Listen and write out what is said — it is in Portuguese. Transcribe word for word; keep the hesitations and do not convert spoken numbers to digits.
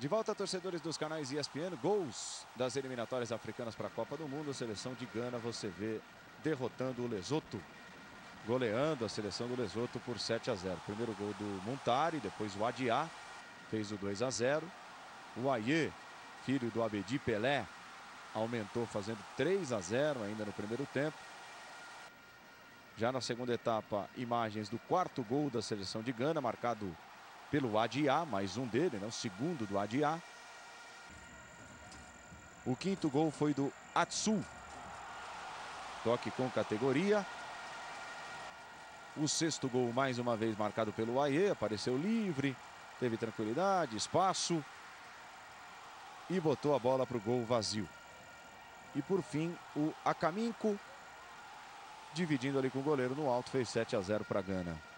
De volta, torcedores dos canais E S P N, gols das eliminatórias africanas para a Copa do Mundo. A seleção de Gana, você vê, derrotando o Lesoto, goleando a seleção do Lesoto por sete a zero. Primeiro gol do Muntari, depois o Adiá fez o dois a zero. O Aie, filho do Abedi Pelé, aumentou fazendo três a zero ainda no primeiro tempo. Já na segunda etapa, imagens do quarto gol da seleção de Gana, marcado pelo Adiá, mais um dele, né? O segundo do Adiá. O quinto gol foi do Atsu, toque com categoria. O sexto gol, mais uma vez, marcado pelo Aie, apareceu livre, teve tranquilidade, espaço e botou a bola para o gol vazio. E por fim, o Akaminko, dividindo ali com o goleiro no alto, fez sete a zero para Gana.